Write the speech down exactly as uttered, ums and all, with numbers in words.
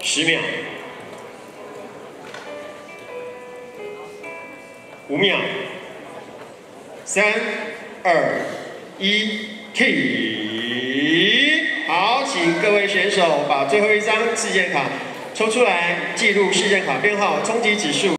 十秒，五秒，三、二、一，停！好，请各位选手把最后一张事件卡抽出来，记录事件卡编号、冲击指数。